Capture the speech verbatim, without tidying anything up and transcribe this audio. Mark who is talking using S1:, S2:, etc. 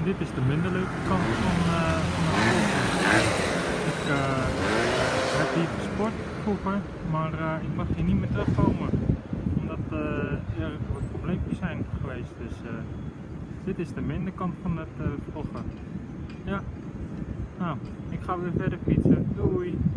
S1: dit is de minder leuke kant van, uh, van het vloggen. Ik uh, heb hier gesport vroeger, maar uh, ik mag hier niet meer terugkomen. Omdat uh, er wat probleempjes zijn geweest. Dus uh, dit is de minder kant van het uh, vloggen. Ja, nou, ik ga weer verder fietsen. Doei!